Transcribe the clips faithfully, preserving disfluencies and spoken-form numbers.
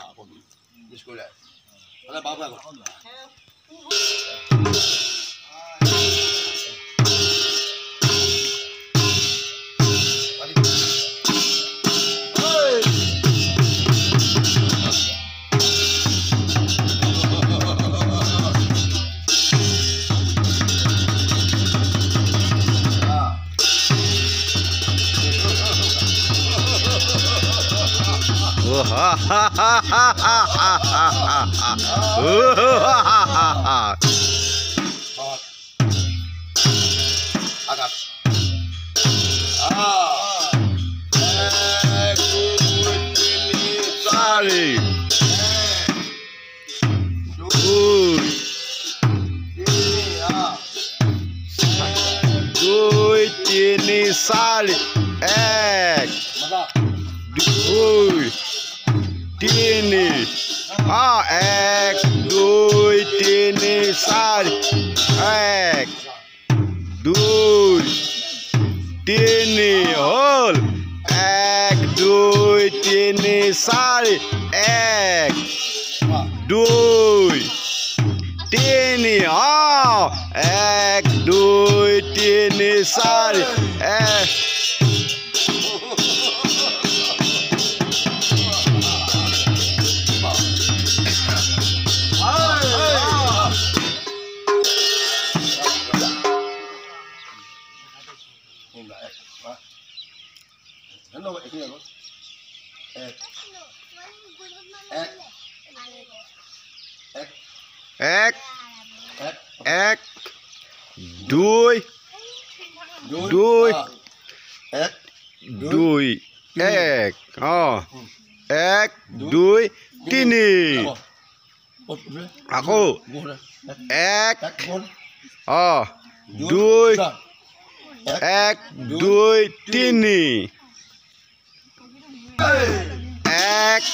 Biskuit. Ada apa-apa kok? Ha ha ha ha ha ha ha. Agak. Ah. Sari. Dui tini sari. Ek. Dui. Tini, ah, ek, dui, tini, sari, ek, dui, tini, hol, ek, dui, tini, sari, ek, dui, tini, ah, ek, dui, tini, sari, ek. Hello, ek ni apa? Ek. Ek. Ek. Ek, Ek. ek, dui, dui, Ek. dui, ek, oh, ek, dui, tini, aku, ek, oh, dui, ek, dui, tini, ek,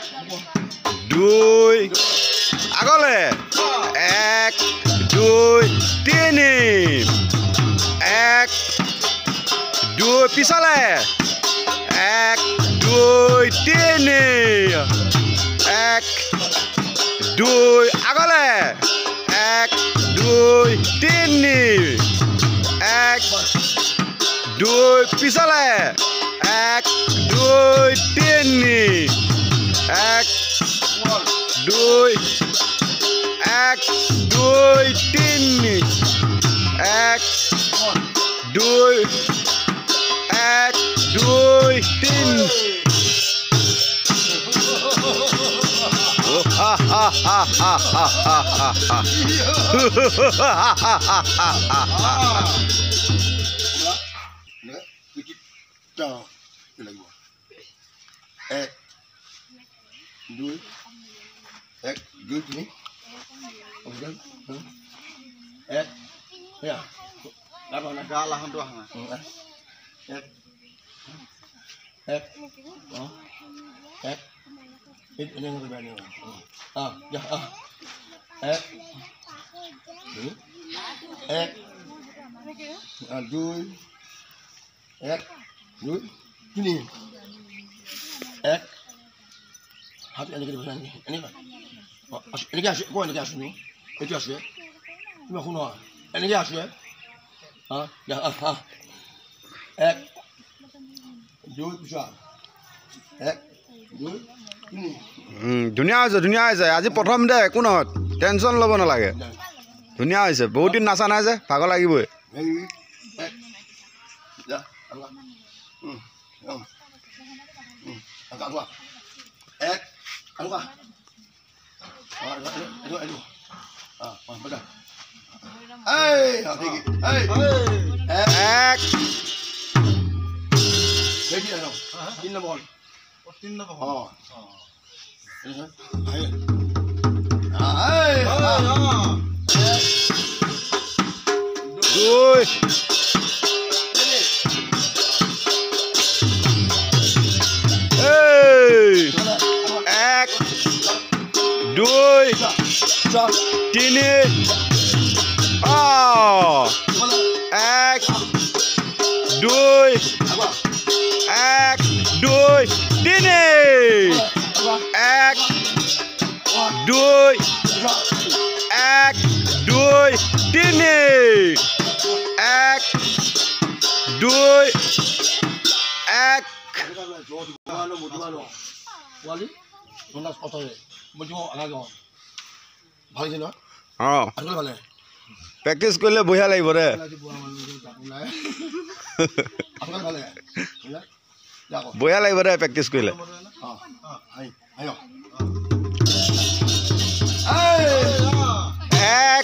dui, agole, ek, dui, tini, ek, dui, pisale, ek, dui, tini, ek, dui, agole, ek, dui, tini, ek, dui, pisale, ek, dui, tini, ek, dui, ek, dui, tini, ek, dui, ek, dui, tini. Oh, ha ha ha ha ha ha ha. Dah, lagi buat. Ek, dua, ek, dua ni, okey, ek, ya, apa nak kalah hendak hang? Ek, ek, oh, ek, ini yang berbeza. Ah, ya, ah, ek, dua, ek, ah, dua, ek. Dui, ini, ek, hati ini kita bersama ini, ini apa? Ini क्या कौन ini क्या सुनो? ini क्या सुनो? ini aku nak, ini क्या सुनो? ah, ya, ah, ek, dui bisa, ek, dui, ini. Hmm, dunia aja, dunia aja. Aji pertama deh, kunot, tension lobo na lage. Dunia aja, बहुत दिन नासा ना aja, पागल lagi boy. Ek, ya, apa? Hmm, hmm, hmm, agak apa? Ek, apa? Ah, aduh, aduh, aduh. Ah, ah, betul. Hey, hey, hey, ek, Jadi apa? Tin nombor. Oh, tin nombor. Oh. Ayo. Ah, hey, Ah, dui, hey, ek, dui, tini, ah, ek, dui, ek, dui, tini, এক দুই এক দুই তিনি এক দুই এক পোৱালি পঞ্চাছ পথৰে মই দিব আগাগে ভাল হৈছে নহয় অঁ আজিকালি ভালে প্ৰেক্টিচ কৰিলে বঢ়িয়া লাগিব দে আজিকালি ভালে বঢ়িয়া লাগিব দে প্ৰেক্টিচ কৰিলে এক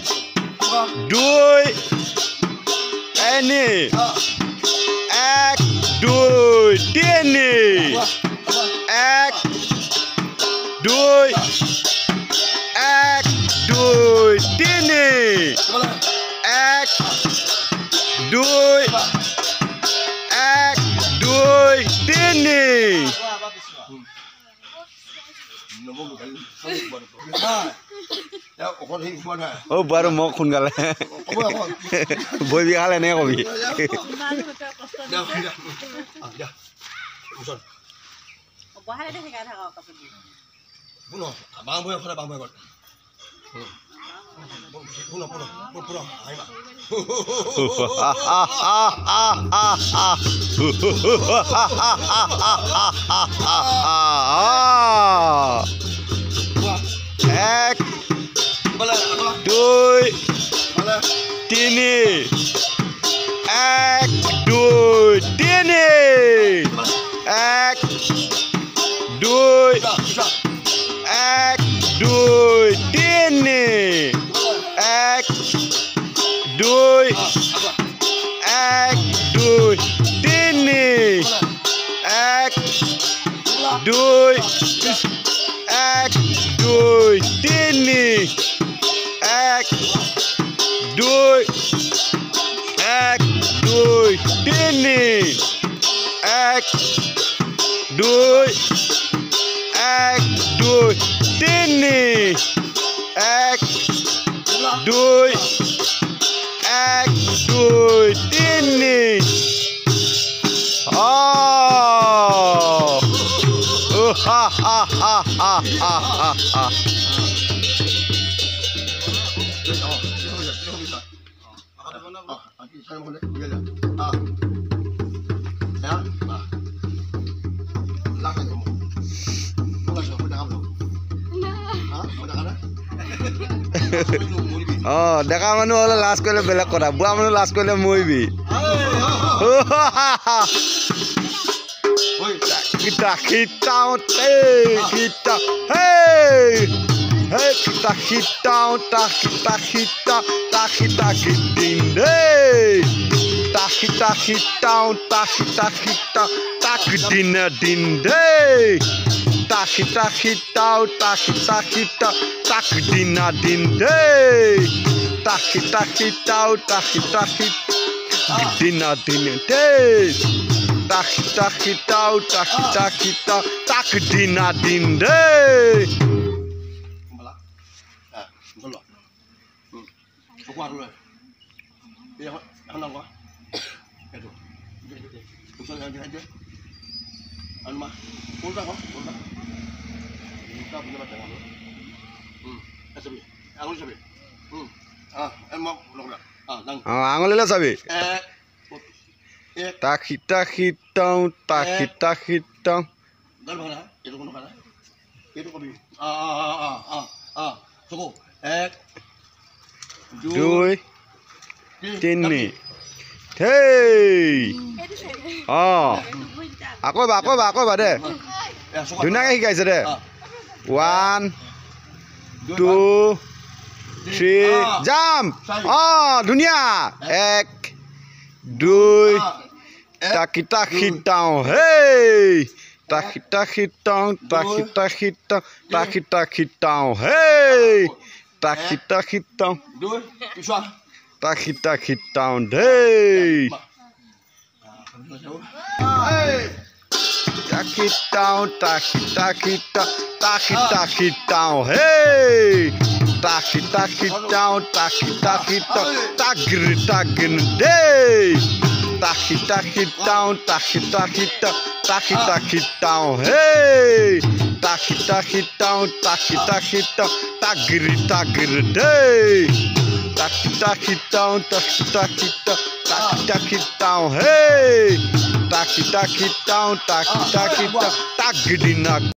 দুই তিনি এক দুই তিনি এক দুই এক দুই তিনি এক দুই এক দুই তিনি অ বাৰু মোক সোনকালে বৈ বিহালে এনেকৈ কবি এক দুই তিনি এক দুই তিনি এক দুই এক দুই তিনি এক দুই এক দুই তিনি এক দুই এক দুই তিনি এক দুই এক দুই তিনি এক দুই এক দুই তিনি এক দুই এক দুই তিনি অ হা হা হা হা হা হা অ ডেকা মানুহ হ'লে লাজ কৰিলে বেলেগ কথা বুঢ়া মানুহ লাজ কৰিলে মৰিবি kita kita kita hey hey kita kita kita kita kita kita ta kita kita ta kita kita tak dina dinde ta kita kita ta kita kita tak dina dinde ta kita kita ta kita kita dina dinde ta kita kita ta kita kita tak dina dinde qua rồi bây giờ ăn đâu quá cái rồi tôi sẽ làm gì hết chứ ăn mà uống ra quá uống ra uống ra punya macam apa hmm eh sabi angul sabi hmm ah em mau log dah ah dang ah angul le sabi eh eh tak kita kita tak kita kita dah mana itu kono kana itu kopi ah ah ah ah ah suko ek দুই তিনি হেই অ আকৌ বা আকৌ বা আকৌ বা দে ধুনীয়াকৈ শিকাইছে দে ওৱান টু থ্ৰী জাম্প অ ধুনীয়া এক দুই টাকি টাকি টাও হেই টাকি টাকি টাও টাকি টাকি টাও টাকি টাকি টাও হেই টাকি টাকি টাও dua pisau টাকি টাকি টাও দেই টাকি টাও টাকি টাকি টাও টাকি টাকি টাও হেই টাকি টাকি টাও টাকি টাকি টাও টাগরি টাগিন দেই টাকি টাকি টাও টাকি টাকি টাও টাকি টাকি টাও হেই taki taki tau, taki taki tau, tagri tagri day. Taki taki tau, taki taki tau, taki taki tau, hey. Taki taki tau, taki taki tau, tagri nak.